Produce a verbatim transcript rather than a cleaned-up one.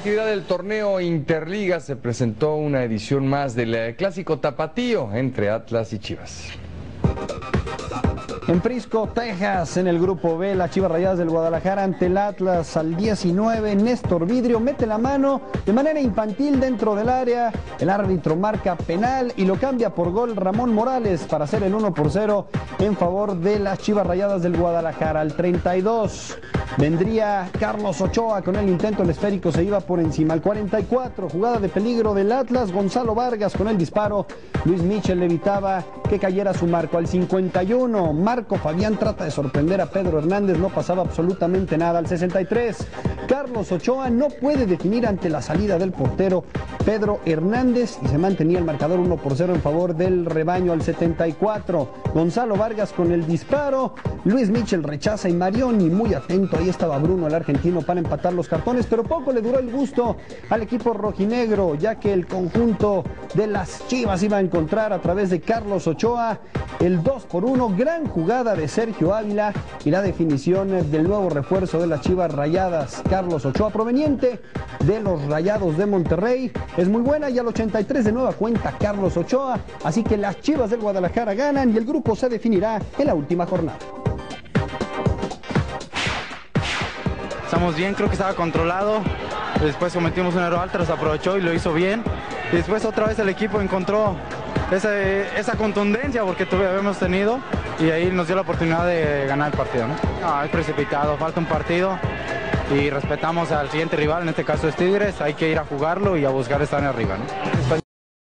actividad del torneo Interliga se presentó una edición más del clásico tapatío entre Atlas y Chivas. En Frisco, Texas, en el grupo B, las Chivas Rayadas del Guadalajara ante el Atlas al diecinueve. Néstor Vidrio mete la mano de manera infantil dentro del área. El árbitro marca penal y lo cambia por gol Ramón Morales para hacer el uno por cero en favor de las Chivas Rayadas del Guadalajara. Al treinta y dos vendría Carlos Ochoa con el intento, el esférico se iba por encima. Al cuarenta y cuatro, jugada de peligro del Atlas, Gonzalo Vargas con el disparo. Luis Michel evitaba que cayera su marco. Al cincuenta y uno, Marco Fabián trata de sorprender a Pedro Hernández, no pasaba absolutamente nada. Al sesenta y tres, Carlos Ochoa no puede definir ante la salida del portero Pedro Hernández y se mantenía el marcador uno por cero en favor del rebaño. Al setenta y cuatro, Gonzalo Vargas con el disparo, Luis Michel rechaza y Marioni muy atento, ahí estaba Bruno, el argentino, para empatar los cartones, pero poco le duró el gusto al equipo rojinegro, ya que el conjunto de las Chivas iba a encontrar a través de Carlos Ochoa el dos por uno, gran jugada de Sergio Ávila y la definición del nuevo refuerzo de las Chivas Rayadas, Carlos Ochoa, proveniente de los Rayados de Monterrey, es muy buena. Y al ochenta y tres de nueva cuenta Carlos Ochoa, así que las Chivas del Guadalajara ganan y el grupo se definirá en la última jornada. Estamos bien, creo que estaba controlado, después cometimos un error, Atlas aprovechó y lo hizo bien, y después otra vez el equipo encontró esa, esa contundencia porque habíamos tenido y ahí nos dio la oportunidad de ganar el partido, ¿no? No, es precipitado, falta un partido y respetamos al siguiente rival, en este caso es Tigres, hay que ir a jugarlo y a buscar estar en arriba, ¿no?